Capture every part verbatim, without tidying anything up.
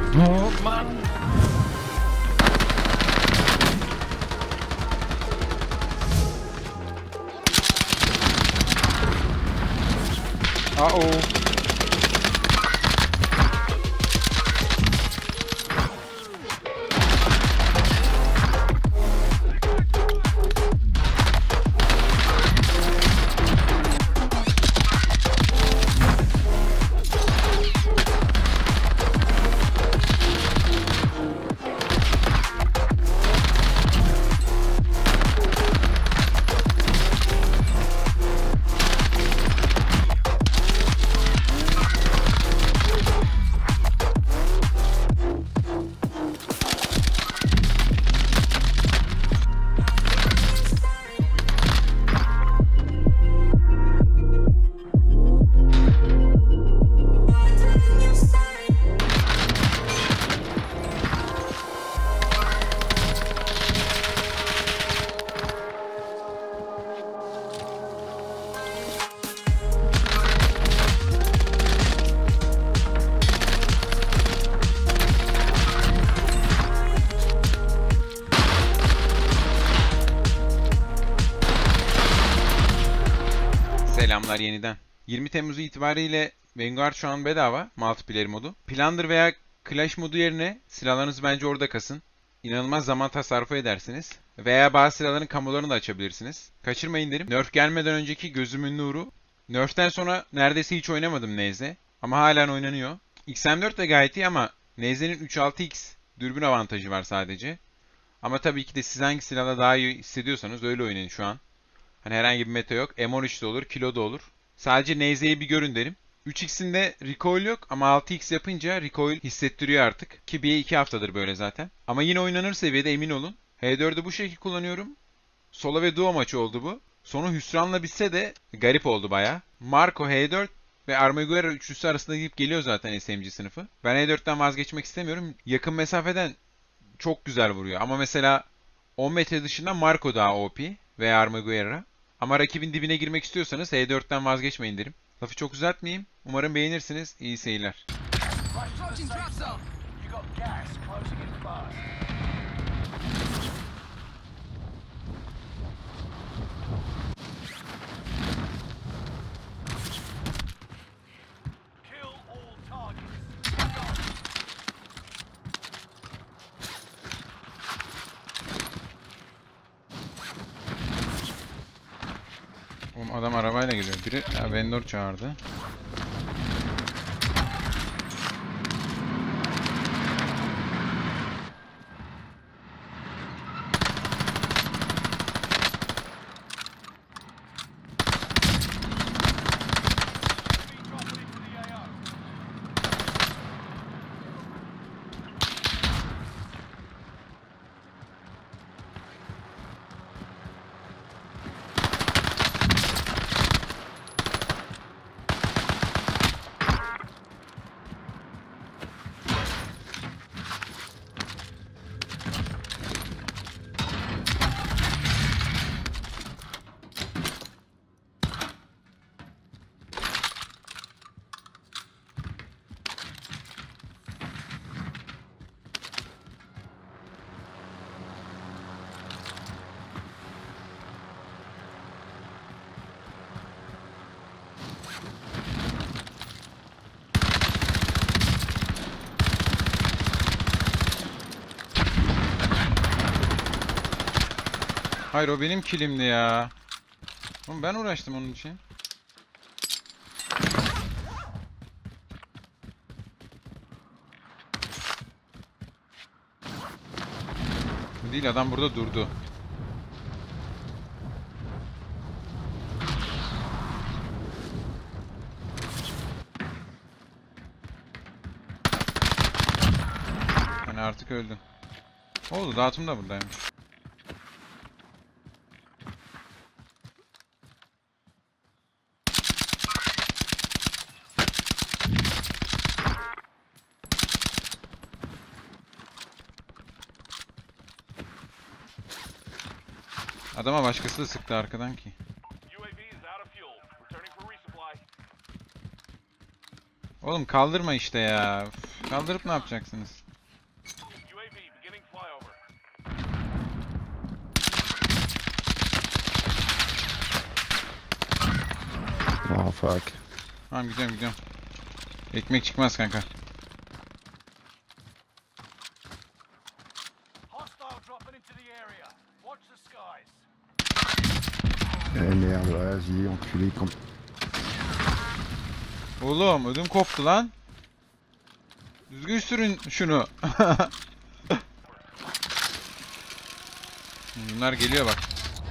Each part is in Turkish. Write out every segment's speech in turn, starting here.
Oh man. Uh-oh. Selamlar yeniden. yirmi Temmuz itibariyle Vanguard şu an bedava multiplayer modu. Plunder veya Clash modu yerine silahlarınız bence orada kasın. İnanılmaz zaman tasarrufu edersiniz. Veya bazı silahların kamularını da açabilirsiniz. Kaçırmayın derim. Nerf gelmeden önceki gözümün nuru. Nerf'ten sonra neredeyse hiç oynamadım Neyze. Ama halen oynanıyor. X M dört de gayet iyi ama Neyze'nin üç altı X dürbün avantajı var sadece. Ama tabii ki de siz hangi silahla daha iyi hissediyorsanız öyle oynayın şu an. Hani herhangi bir meta yok. M on üç de olur, kilo da olur. Sadece Neyze'yi bir görün derim. üç X'inde recoil yok ama altı X yapınca recoil hissettiriyor artık. Ki bir iki haftadır böyle zaten. Ama yine oynanır seviyede emin olun. H dördü bu şekilde kullanıyorum. Solo ve duo maçı oldu bu. Sonu hüsranla bitse de garip oldu baya. Marco, H dört ve Armaguerra üçlüsü arasında gidip geliyor zaten S M G sınıfı. Ben H dörtten vazgeçmek istemiyorum. Yakın mesafeden çok güzel vuruyor. Ama mesela on metre dışında Marco daha O P ve Armaguerra. Ama rakibin dibine girmek istiyorsanız H dörtten vazgeçmeyin derim. Lafı çok uzatmayayım. Umarım beğenirsiniz. İyi seyirler. Oğlum adam arabayla geliyor. Biri ya, vendor çağırdı. Hayır o benim kilimdi ya. Oğlum ben uğraştım onun için. Bu değil, adam burada durdu. Yani artık öldü. Oldu, dağıtım da buradaymış. Adama başkası da sıktı arkadan ki. Oğlum kaldırma işte ya. Üf. Kaldırıp ne yapacaksınız? Oh fuck. Tamam gidiyorum gidiyorum. Ekmek çıkmaz kanka. Eh merde, vas-y, enculé. Quand... Oğlum ödüm koptu lan. Düzgün sürün şunu. Bunlar geliyor bak.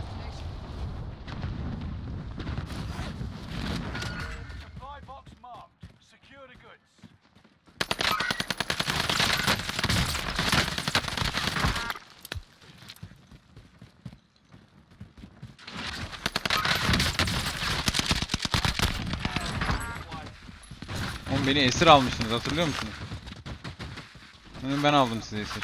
Oğlum beni esir almışsınız, hatırlıyor musunuz? Ben aldım size esir.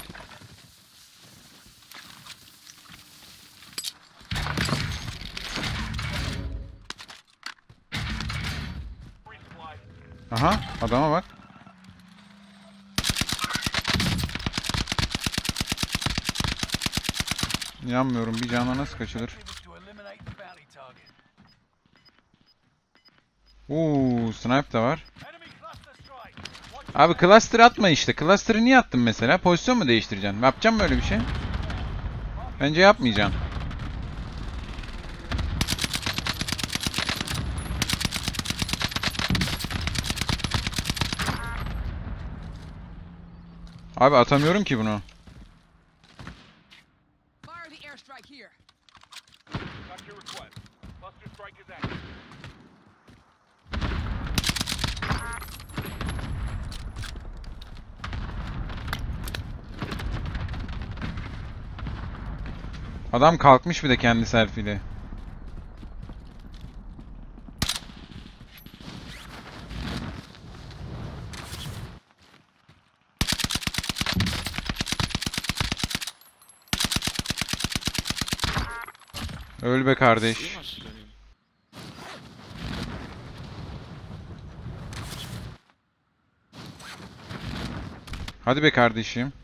Aha, adama bak. İnanmıyorum, bir canla nasıl kaçılır? Uuu, snipe da var. Abi cluster atma işte. Cluster'ı niye attın mesela? Pozisyon mu değiştireceksin? Yapacağım mı öyle bir şey? Bence yapmayacaksın. Abi atamıyorum ki bunu. Adam kalkmış bir de kendi selfie'yle. Öl be kardeş. Hadi be kardeşim.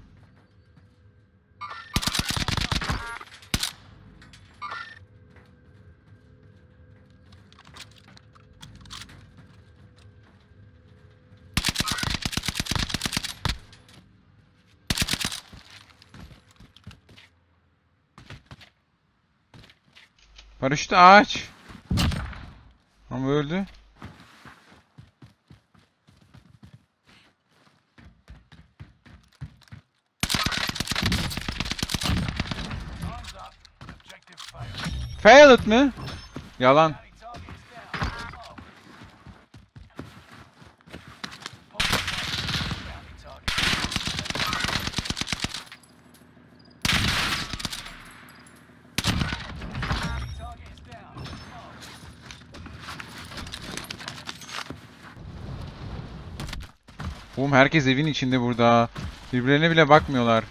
Paraşütü aç. Ama öldü. Failed mi? Yalan. Oğlum herkes evin içinde burada. Birbirlerine bile bakmıyorlar.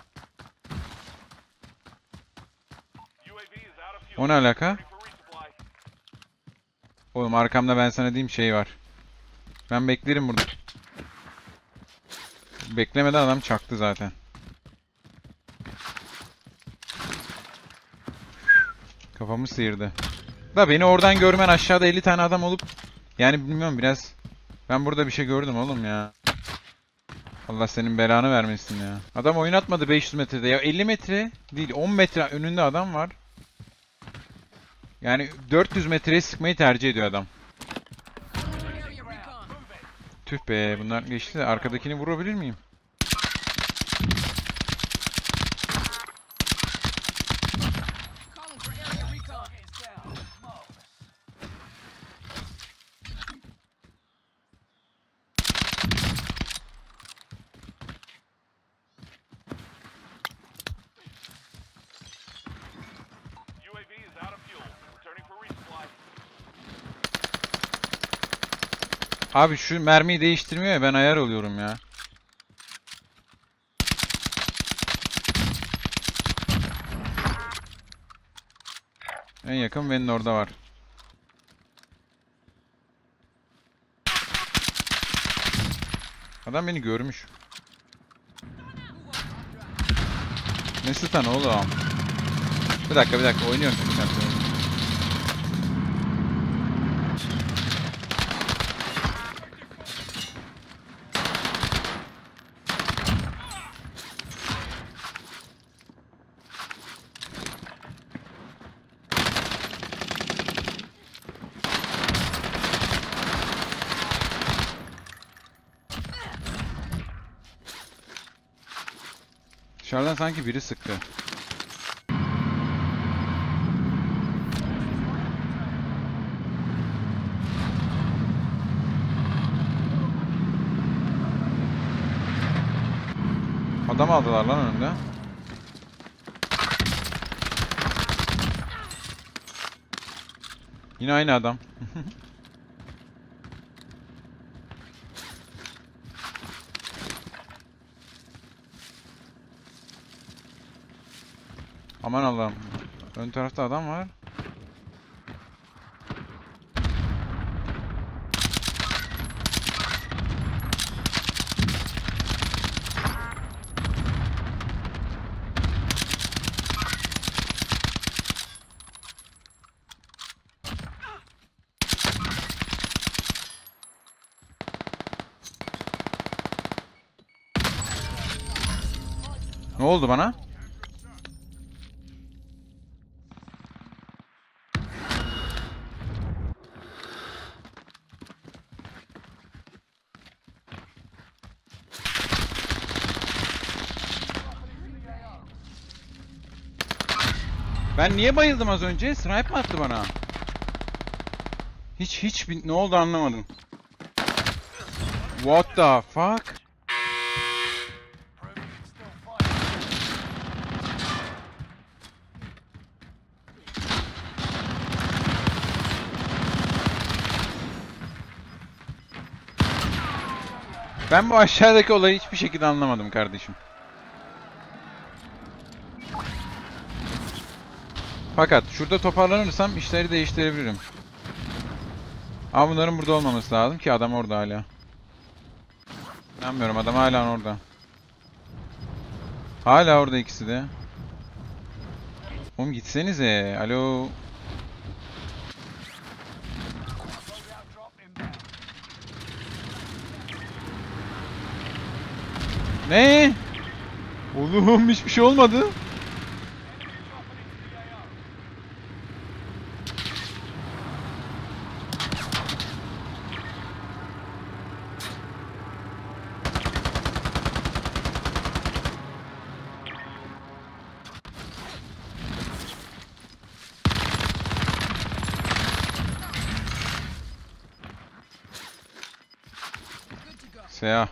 O ne alaka? Oğlum arkamda ben sana diyeyim şey var. Ben beklerim burada. Beklemeden adam çaktı zaten. Kafamı sıyırdı. Da beni oradan görmen aşağıda elli tane adam olup yani bilmiyorum biraz. Ben burada bir şey gördüm oğlum ya. Allah senin belanı vermesin ya. Adam oynatmadı beş yüz metrede ya, elli metre değil on metre önünde adam var. Yani dört yüz metreye sıkmayı tercih ediyor adam. Tüh be, bunlar geçti de arkadakini vurabilir miyim? Abi şu mermiyi değiştirmiyor ya, ben ayar oluyorum ya. En yakın benim orada var. Adam beni görmüş. Ne stun oğlum? Bir dakika bir dakika oynuyorum şimdi sen. Dışarıdan sanki biri sıktı. Adam aldılar lan önümde. Yine aynı adam. Aman Allah'ım. Ön tarafta adam var. Ne oldu bana? Ben niye bayıldım az önce? Snipe mi attı bana? Hiç hiç bir- ne oldu anlamadım. What the fuck? Ben bu aşağıdaki olayı hiçbir şekilde anlamadım kardeşim. Fakat şurada toparlanırsam işleri değiştirebilirim. Ama bunların burada olmaması lazım ki adam orada hala. İnanmıyorum, adam hala orada. Hala orada ikisi de. Oğlum gitsenize. Alo. Ne? Oğlum hiçbir şey olmadı. Seha.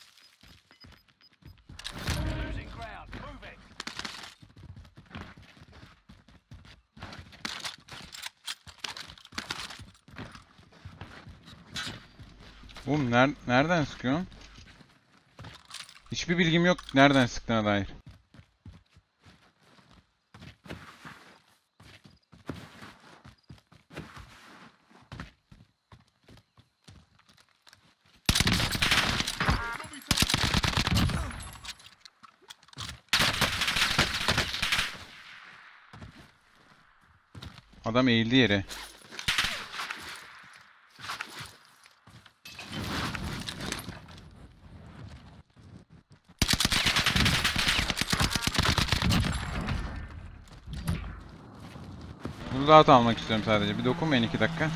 Oğlum ner nereden sıkıyorsun? Hiçbir bilgim yok nereden sıktığına dair. Adam eğildi yere. Bunu rahat almak istiyorum sadece. Bir dokunmayın iki dakika.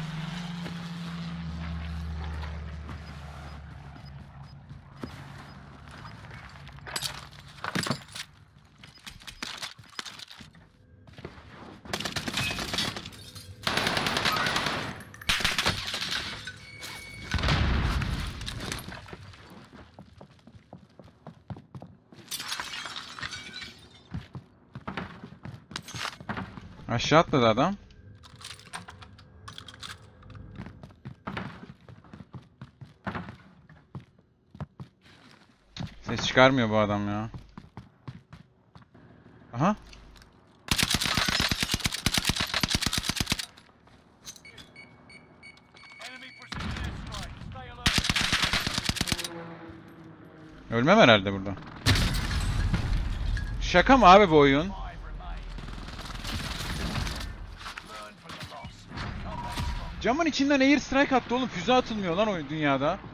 Aşağı atladı adam. Ses çıkarmıyor bu adam ya. Aha. Ölmem herhalde burada. Şaka mı abi bu oyun? Camın içinden air strike attı oğlum. Füze atılmıyor lan oyun dünyada.